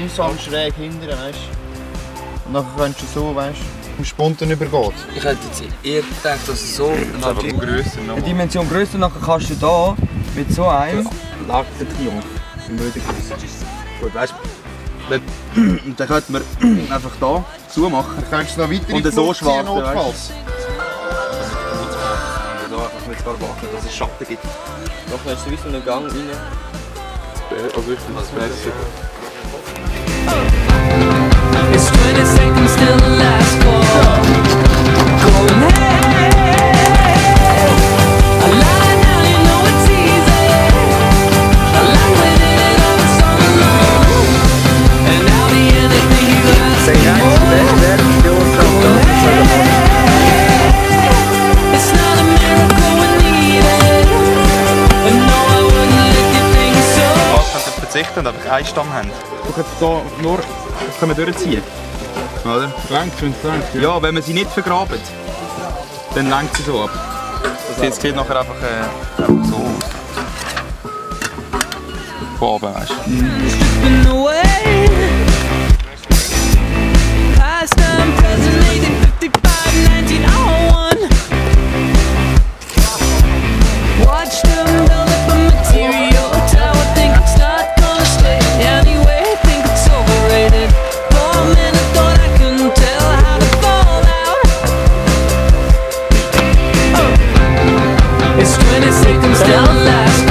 mühsam schräg hinten, weißt du. Und dann kannst du so, weißt du, spontan übergeht. Ich hätte jetzt eher gedacht, dass es so eine Dimension grösser, und dann kannst du da mit so einem Lag der Triumph im Rödengrüß. Gut, weißt du, dann könnten wir einfach hier zumachen. Dann könntest du noch weiter und so schwarz, notfalls. Da einfach mit warten, dass es Schatten gibt. Doch, dann ist so wie so ein Gang rein. Also ich finde das besser. It's 20 seconds till the last call. Going hey, I lie now, you know it's easy. I like when it all is on alone. And I'll be anything you ask me for. It's not a miracle we need it. And no, I wouldn't let you think so. Was könnt ihr verzichten und einfach einen Stamm haben? Du kannst hier nur durchziehen. Oder? Lenkt, wenn es lenkt. Ja, wenn man sie nicht vergraben, dann lenkt sie so ab. Jetzt geht nachher einfach so aus. Von oben, weißt du. Stripping away. Past time, present, 1855, 1901. Watch them build up a material tower. Think it's not gonna stay anyway. Think it's overrated. For a minute, thought I couldn't tell how to fall out. It's 20 seconds till the last